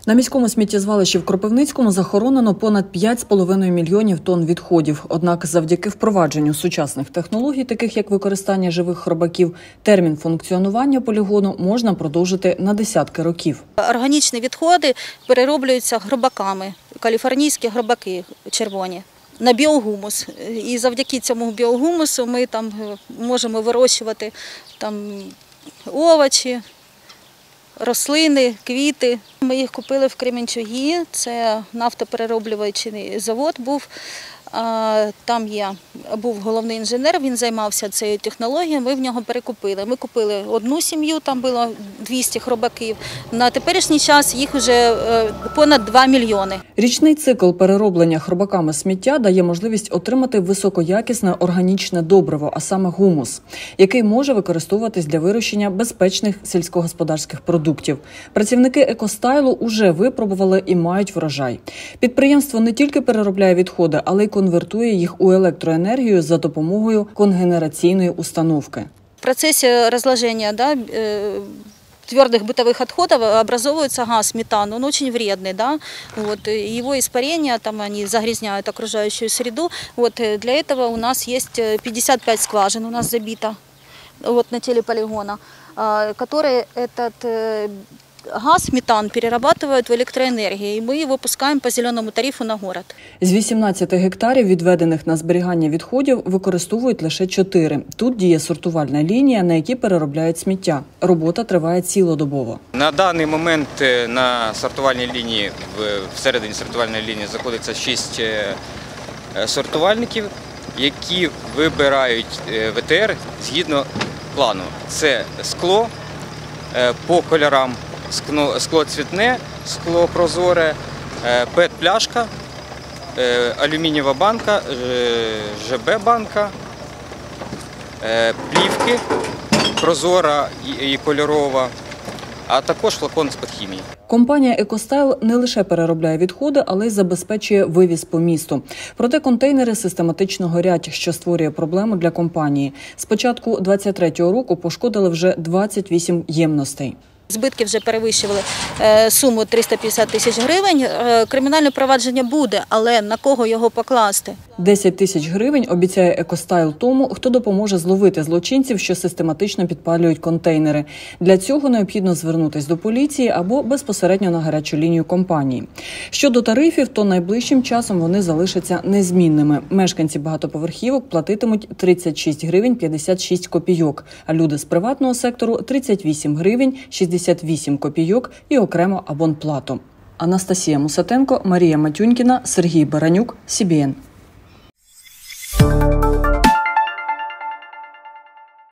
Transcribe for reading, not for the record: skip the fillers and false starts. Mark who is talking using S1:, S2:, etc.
S1: На міському сміттєзвалищі в Кропивницькому захоронено понад 5,5 мільйонів тонн відходів. Однак завдяки впровадженню сучасних технологій, таких як використання живих хробаків, термін функціонування полігону можна продовжити на десятки років.
S2: Органічні відходи перероблюються хробаками, каліфорнійські хробаки червоні, на біогумус. І завдяки цьому біогумусу ми там можемо вирощувати овочі, рослини, квіти. Ми їх купили в Кременчугі, це нафтоперероблювальний завод був. Там був головний інженер, він займався цією технологією, ми в нього перекупили. Ми купили одну сім'ю, там було 200 хробаків. На теперішній час їх вже понад 2 мільйони.
S1: Річний цикл перероблення хробаками сміття дає можливість отримати високоякісне органічне добриво, а саме гумус, який може використовуватись для вирощення безпечних сільськогосподарських продуктів. Працівники екостайлу уже випробували і мають врожай. Підприємство не тільки переробляє відходи, але й конвертує їх у електроенергію за допомогою конгенераційної установки.
S2: В процесі розложення твердых бытовых отходов образовывается газ метан, он очень вредный, его испарения, они загрязняют окружающую среду. Для этого у нас есть 55 скважин, у нас забито на теле полигона, которые этот газ, метан перерабатывают в электроэнергию, и мы его пускаем по зеленому тарифу на город.
S1: З 18 гектарів, відведених на зберігання відходів, використовують лише 4. Тут діє сортувальна лінія, на якій переробляють сміття. Робота триває цілодобово.
S3: На даний момент на сортувальній лінії, всередині сортувальної лінії знаходиться 6 сортувальників, які вибирають ВТР згідно плану. Це скло по кольорам, скло цвітне, скло прозоре, ПЕТ-пляшка, алюмінієва банка, ЖБ-банка, плівки, прозора і кольорова, а також флакон з-під хімії.
S1: Компанія «Екостайл» не лише переробляє відходи, але й забезпечує вивіз по місту. Проте контейнери систематично горять, що створює проблему для компанії. З початку 2023 року пошкодили вже 28 ємностей.
S2: Збитки вже перевищували суму 350 тисяч гривень. Кримінальне провадження буде, але на кого його покласти?
S1: 10 тисяч гривень обіцяє «Екостайл» тому, хто допоможе зловити злочинців, що систематично підпалюють контейнери. Для цього необхідно звернутися до поліції або безпосередньо на гарячу лінію компанії. Щодо тарифів, то найближчим часом вони залишаться незмінними. Мешканці багатоповерхівок платитимуть 36 гривень 56 копійок, а люди з приватного сектору – 38 гривень 68 копійок і окремо абонплату. Анастасія Мусатенко, Марія Матюнькіна, Сергій Баранюк, СІБІН.